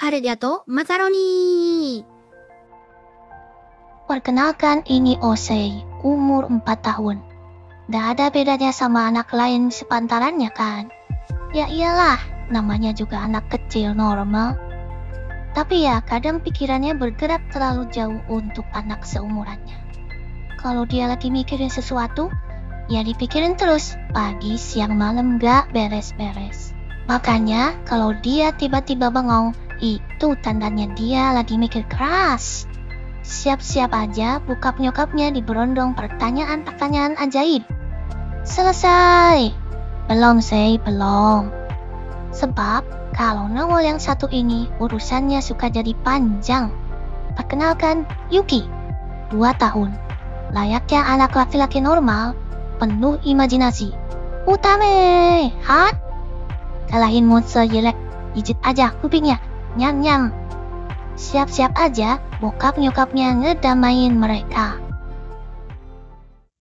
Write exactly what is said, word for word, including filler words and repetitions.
Arigato, Macaroni. Perkenalkan, ini Osei, umur empat tahun. Gak ada bedanya sama anak lain sepantarannya kan? Ya iyalah, namanya juga anak kecil normal. Tapi ya kadang pikirannya bergerak terlalu jauh untuk anak seumurannya. Kalau dia lagi mikirin sesuatu, ya dipikirin terus, pagi, siang, malam gak beres-beres. Makanya kalau dia tiba-tiba bengong, itu tandanya dia lagi mikir keras. Siap-siap aja bokap nyokapnya diberondong pertanyaan-pertanyaan ajaib. Selesai. Belum sih, belum. Sebab kalau nongol yang satu ini urusannya suka jadi panjang. Perkenalkan, Yuki, dua tahun. Layaknya anak laki-laki normal, penuh imajinasi. Utame, hat? Kalahin monster jelek, pijit aja kupingnya, nyang-nyang. Siap-siap aja bokap nyokapnya ngedamain mereka.